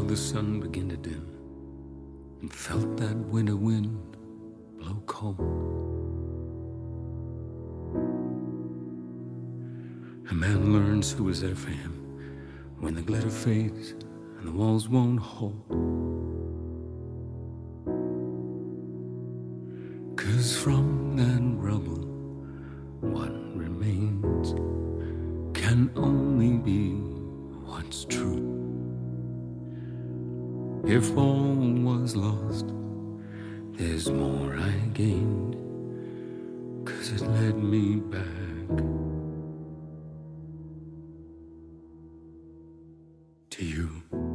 the sun begin to dim and felt that winter wind blow cold. A man learns who was there for him when the glitter fades and the walls won't hold. 'Cause from that rubble, what remains can only be what's true. If all was lost, there's more I gained, 'cause it led me back to you.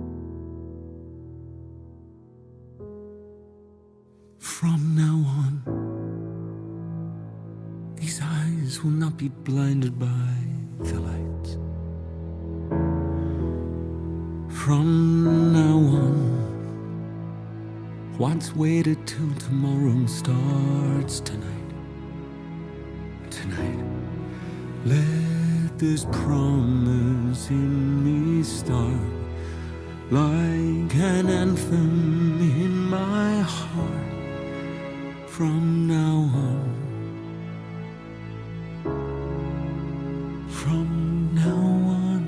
From now on, these eyes will not be blinded by the lights. From now on, what's waited till tomorrow starts tonight. Tonight, let this promise in me start like an anthem in my heart. From now on, from now on.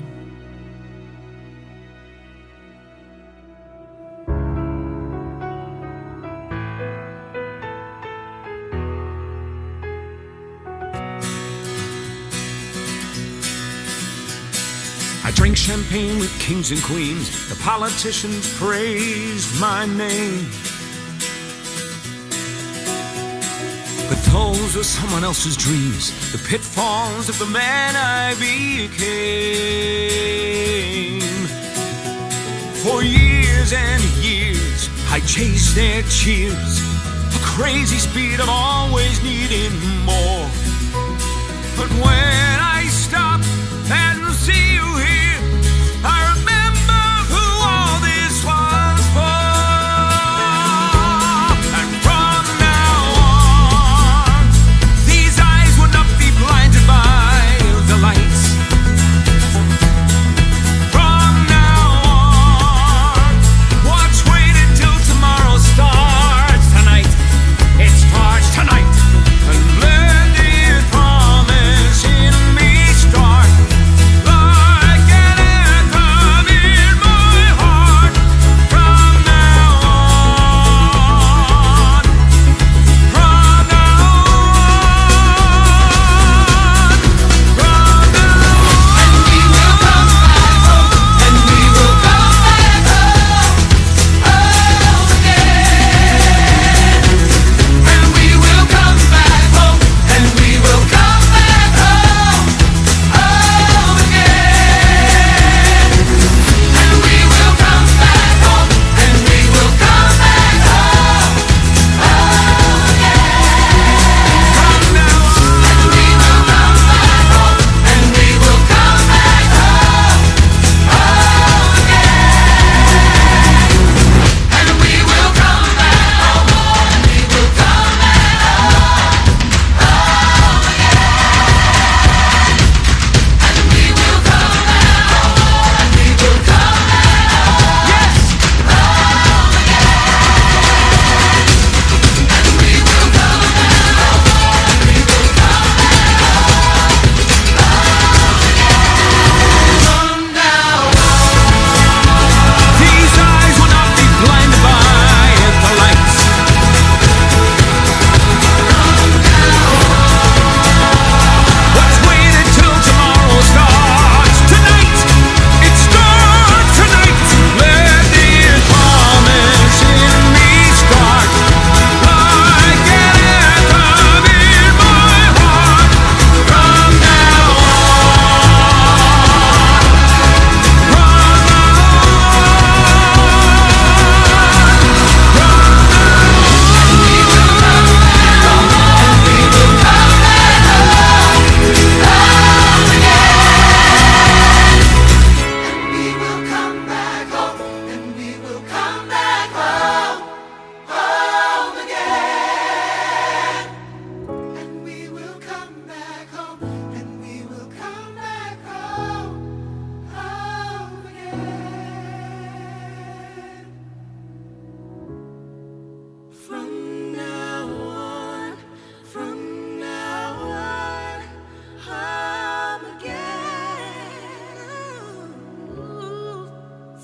I drink champagne with kings and queens. The politicians praised my name, but those were someone else's dreams, the pitfalls of the man I became. For years and years, I chased their cheers, a crazy speed of always needing more. But when I stop and see you here, I remember who all this was for. And from now on, these eyes will not be blinded by the lights. From now on, watch waited till tomorrow starts tonight. It starts tonight. And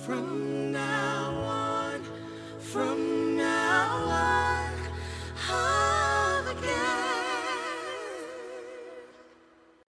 friend.